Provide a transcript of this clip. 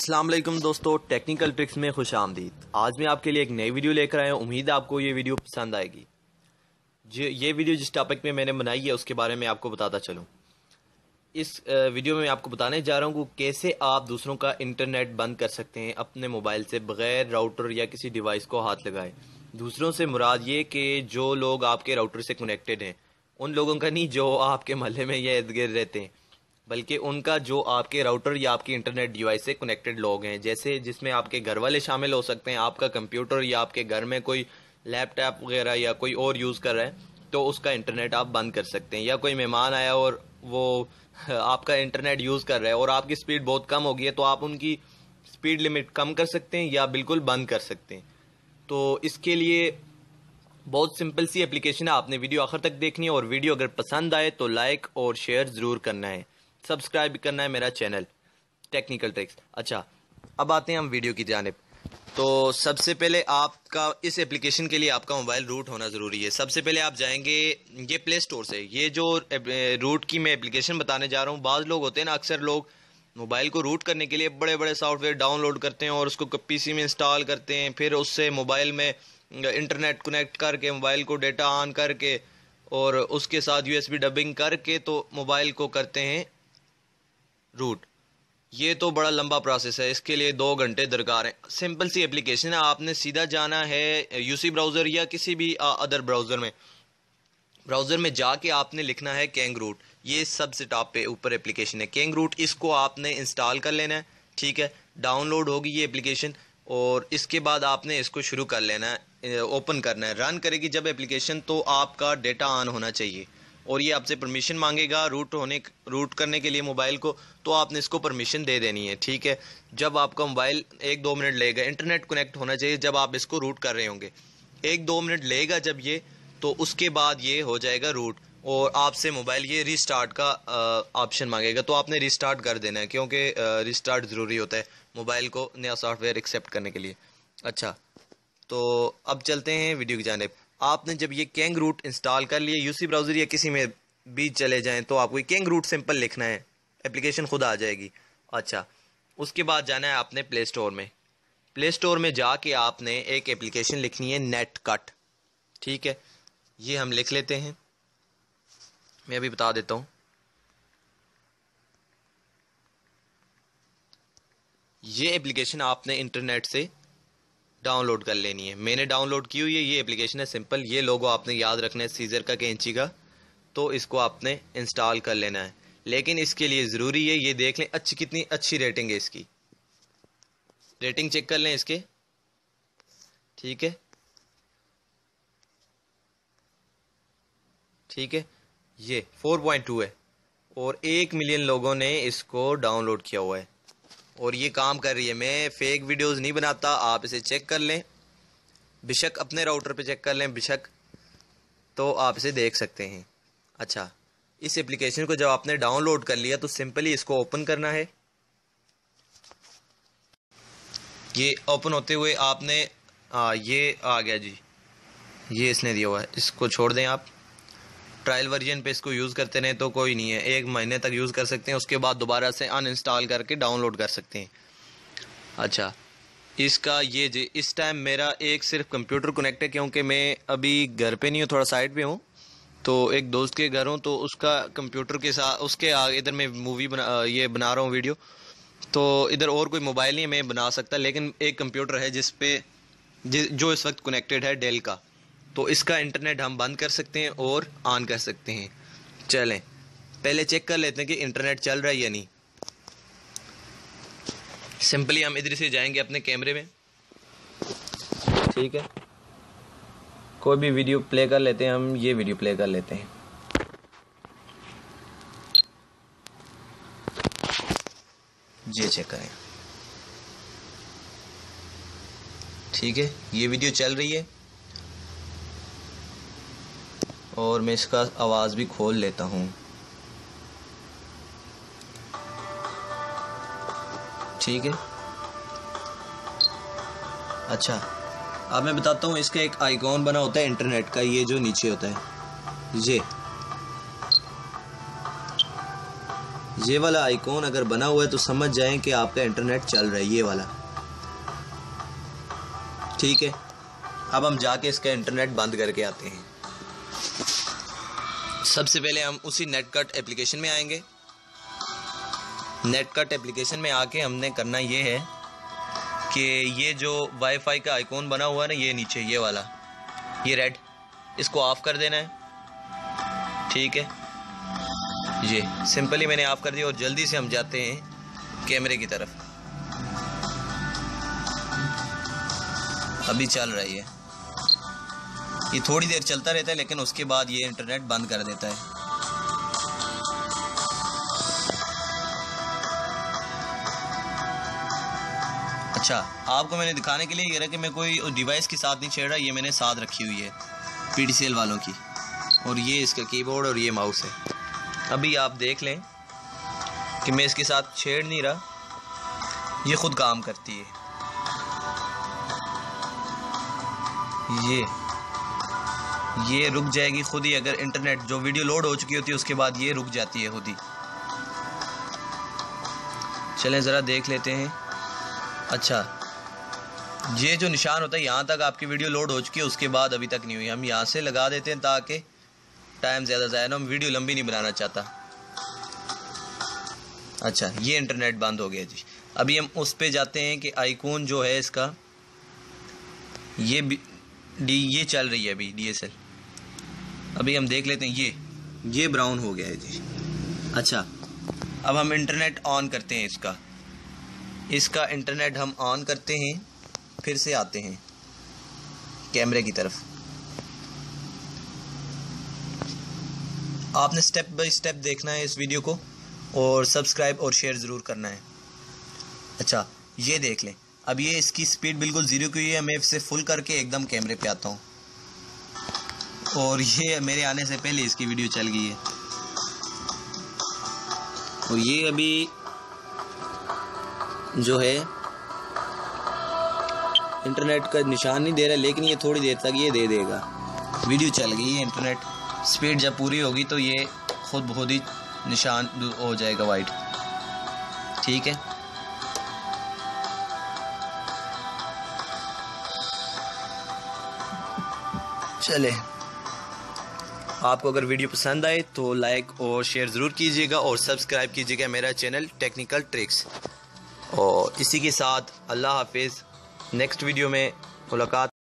अस्सलाम वालेकुम दोस्तों, टेक्निकल ट्रिक्स में खुश आमदीद। आज मैं आपके लिए एक नई वीडियो लेकर आया हूँ। उम्मीद है आपको ये वीडियो पसंद आएगी। ये वीडियो जिस टॉपिक में मैंने बनाई है उसके बारे में आपको बताता चलूँ। इस वीडियो में मैं आपको बताने जा रहा हूँ कि कैसे आप दूसरों का इंटरनेट बंद कर सकते हैं अपने मोबाइल से बग़ैर राउटर या किसी डिवाइस को हाथ लगाए। दूसरों से मुराद ये कि जो लोग आपके राउटर से कनेक्टेड हैं, उन लोगों का नहीं जो आपके मोहल्ले में या इर्द गिर्द रहते हैं, बल्कि उनका जो आपके राउटर या आपकी इंटरनेट डिवाइस से कनेक्टेड लोग हैं। जैसे जिसमें आपके घर वाले शामिल हो सकते हैं, आपका कंप्यूटर या आपके घर में कोई लैपटॉप वगैरह या कोई और यूज़ कर रहा है तो उसका इंटरनेट आप बंद कर सकते हैं। या कोई मेहमान आया और वो आपका इंटरनेट यूज़ कर रहा है और आपकी स्पीड बहुत कम हो गई है तो आप उनकी स्पीड लिमिट कम कर सकते हैं या बिल्कुल बंद कर सकते हैं। तो इसके लिए बहुत सिंपल सी एप्लीकेशन है। आपने वीडियो आखिर तक देखनी है और वीडियो अगर पसंद आए तो लाइक और शेयर ज़रूर करना है, सब्सक्राइब भी करना है मेरा चैनल टेक्निकल ट्रिक्स। अच्छा, अब आते हैं हम वीडियो की जानिब। तो सबसे पहले आपका इस एप्लीकेशन के लिए आपका मोबाइल रूट होना ज़रूरी है। सबसे पहले आप जाएंगे ये प्ले स्टोर से। ये जो रूट की मैं एप्लीकेशन बताने जा रहा हूँ, बाज़ लोग होते हैं ना, अक्सर लोग मोबाइल को रूट करने के लिए बड़े बड़े सॉफ्टवेयर डाउनलोड करते हैं और उसको पीसी में इंस्टॉल करते हैं, फिर उससे मोबाइल में इंटरनेट कनेक्ट करके मोबाइल को डेटा ऑन करके और उसके साथ यूएसबी डबिंग करके तो मोबाइल को करते हैं रूट। ये तो बड़ा लंबा प्रोसेस है, इसके लिए 2 घंटे दरकार हैं। सिंपल सी एप्लीकेशन है, आपने सीधा जाना है यूसी ब्राउज़र या किसी भी अदर ब्राउज़र में जाके आपने लिखना है कैंग रूट। ये सबसे टॉप पे ऊपर एप्लीकेशन है कैंग रूट। इसको आपने इंस्टॉल कर लेना है, ठीक है। डाउनलोड होगी ये एप्लीकेशन और इसके बाद आपने इसको शुरू कर लेना है, ओपन करना है। रन करेगी जब एप्लीकेशन तो आपका डेटा ऑन होना चाहिए और ये आपसे परमिशन मांगेगा रूट करने के लिए मोबाइल को, तो आपने इसको परमिशन दे देनी है, ठीक है। जब आपका मोबाइल 1-2 मिनट लेगा, इंटरनेट कनेक्ट होना चाहिए जब आप इसको रूट कर रहे होंगे। 1-2 मिनट लेगा जब ये, तो उसके बाद ये हो जाएगा रूट और आपसे मोबाइल ये रिस्टार्ट का ऑप्शन मांगेगा, तो आपने रिस्टार्ट कर देना है क्योंकि रिस्टार्ट ज़रूरी होता है मोबाइल को नया सॉफ्टवेयर एक्सेप्ट करने के लिए। अच्छा, तो अब चलते हैं वीडियो की जानिब। आपने जब ये कैंग रूट इंस्टॉल कर लिया, यूसी ब्राउज़र या किसी में भी चले जाएं तो आपको कैंग रूट सिंपल लिखना है, एप्लीकेशन खुद आ जाएगी। अच्छा, उसके बाद जाना है आपने प्ले स्टोर में। प्ले स्टोर में जाके आपने एक एप्लीकेशन लिखनी है नेट कट, ठीक है। ये हम लिख लेते हैं, मैं अभी बता देता हूँ। ये एप्लीकेशन आपने इंटरनेट से डाउनलोड कर लेनी है। मैंने डाउनलोड की हुई है, ये एप्लीकेशन है सिंपल। ये लोगो आपने याद रखना है सीजर का कैंची का, तो इसको आपने इंस्टॉल कर लेना है। लेकिन इसके लिए ज़रूरी है ये देख लें कितनी अच्छी रेटिंग है इसकी। रेटिंग चेक कर लें इसके, ठीक है, ठीक है। ये 4.2 है और 1 मिलियन लोगों ने इसको डाउनलोड किया हुआ है और ये काम कर रही है। मैं फेक वीडियोस नहीं बनाता, आप इसे चेक कर लें, बेशक अपने राउटर पे चेक कर लें, बेशक, तो आप इसे देख सकते हैं। अच्छा, इस एप्लीकेशन को जब आपने डाउनलोड कर लिया तो सिंपली इसको ओपन करना है। ये ओपन होते हुए आपने ये आ गया जी, ये इसने दिया हुआ है, इसको छोड़ दें। आप ट्रायल वर्जन पे इसको यूज़ करते रहें तो कोई नहीं है, 1 महीने तक यूज़ कर सकते हैं, उसके बाद दोबारा से अनइंस्टॉल करके डाउनलोड कर सकते हैं। अच्छा, इसका ये जी इस टाइम मेरा एक सिर्फ कंप्यूटर कनेक्ट है क्योंकि मैं अभी घर पे नहीं हूँ, थोड़ा साइड पे हूँ, तो एक दोस्त के घर हूँ, तो उसका कंप्यूटर के साथ उसके आगे इधर मैं मूवी बना रहा हूँ वीडियो, तो इधर और कोई मोबाइल नहीं है मैं बना सकता, लेकिन एक कंप्यूटर है जो इस वक्त कनेक्टेड है डेल का, तो इसका इंटरनेट हम बंद कर सकते हैं और ऑन कर सकते हैं। चलें पहले चेक कर लेते हैं कि इंटरनेट चल रहा है या नहीं। सिंपली हम इधर से जाएंगे अपने कैमरे में, ठीक है। कोई भी वीडियो प्ले कर लेते हैं, हम ये वीडियो प्ले कर लेते हैं। ये चेक करें, ठीक है, ये वीडियो चल रही है और मैं इसका आवाज़ भी खोल लेता हूँ, ठीक है। अच्छा, अब मैं बताता हूँ, इसका एक आइकॉन बना होता है इंटरनेट का, ये जो नीचे होता है, ये वाला आइकॉन अगर बना हुआ है तो समझ जाएं कि आपका इंटरनेट चल रहा है, ये वाला। ठीक है, अब हम जाके इसका इंटरनेट बंद करके आते हैं। सबसे पहले हम उसी नेटकट एप्लीकेशन में आएंगे। नेटकट एप्लीकेशन में आके हमने करना ये है कि ये जो वाईफाई का आइकॉन बना हुआ है ना, ये नीचे ये वाला, ये रेड, इसको ऑफ कर देना है। ठीक है, ये सिंपली मैंने ऑफ कर दिया और जल्दी से हम जाते हैं कैमरे की तरफ। अभी चल रही है, ये थोड़ी देर चलता रहता है लेकिन उसके बाद ये इंटरनेट बंद कर देता है। अच्छा, आपको मैंने दिखाने के लिए ये रहा कि मैं कोई डिवाइस के साथ नहीं छेड़ रहा, ये मैंने साथ रखी हुई है PDCL वालों की, और ये इसका कीबोर्ड और ये माउस है। अभी आप देख लें कि मैं इसके साथ छेड़ नहीं रहा, ये खुद काम करती है। ये रुक जाएगी खुद ही, अगर इंटरनेट जो वीडियो लोड हो चुकी होती है उसके बाद ये रुक जाती है खुद ही। चलें ज़रा देख लेते हैं। अच्छा, ये जो निशान होता है यहाँ तक आपकी वीडियो लोड हो चुकी है, उसके बाद अभी तक नहीं हुई। हम यहाँ से लगा देते हैं ताकि टाइम ज़्यादा ज़ाया ना, हम वीडियो लंबी नहीं बनाना चाहता। अच्छा, ये इंटरनेट बंद हो गया जी। अभी हम उस पे जाते हैं कि आइकॉन जो है इसका, ये चल रही है अभी DSL। अभी हम देख लेते हैं, ये ब्राउन हो गया है जी। अच्छा, अब हम इंटरनेट ऑन करते हैं इसका इंटरनेट हम ऑन करते हैं। फिर से आते हैं कैमरे की तरफ। आपने स्टेप बाय स्टेप देखना है इस वीडियो को, और सब्सक्राइब और शेयर ज़रूर करना है। अच्छा, ये देख लें, अब ये इसकी स्पीड बिल्कुल 0 की हुई है। मैं इसे फुल करके एकदम कैमरे पे आता हूँ, और ये मेरे आने से पहले इसकी वीडियो चल गई है। और ये अभी जो है इंटरनेट का निशान नहीं दे रहा, लेकिन ये थोड़ी देर तक ये दे देगा। वीडियो चल गई है, इंटरनेट स्पीड जब पूरी होगी तो ये खुद ही निशान हो जाएगा वाइट। ठीक है, चले, आपको अगर वीडियो पसंद आए तो लाइक और शेयर ज़रूर कीजिएगा, और सब्सक्राइब कीजिएगा मेरा चैनल टेक्निकल ट्रिक्स। और इसी के साथ अल्लाह हाफिज़। नेक्स्ट वीडियो में मुलाकात।